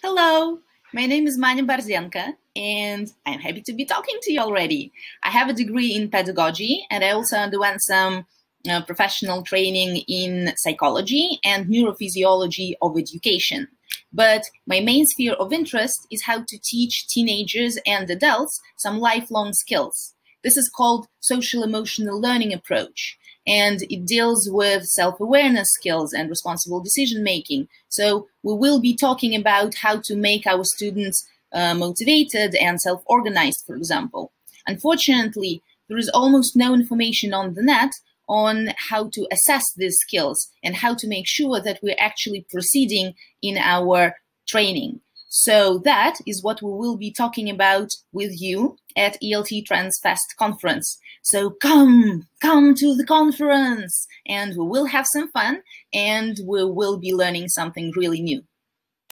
Hello, my name is Manya Barzenka, and I'm happy to be talking to you already. I have a degree in pedagogy, and I also underwent some professional training in psychology and neurophysiology of education. But my main sphere of interest is how to teach teenagers and adults some lifelong skills. This is called social emotional learning approach, and it deals with self-awareness skills and responsible decision making. So we will be talking about how to make our students motivated and self-organized, for example. Unfortunately, there is almost no information on the net on how to assess these skills and how to make sure that we're actually proceeding in our training. So that is what we will be talking about with you at ELT Trends Fest conference. So come to the conference and we will have some fun and we will be learning something really new.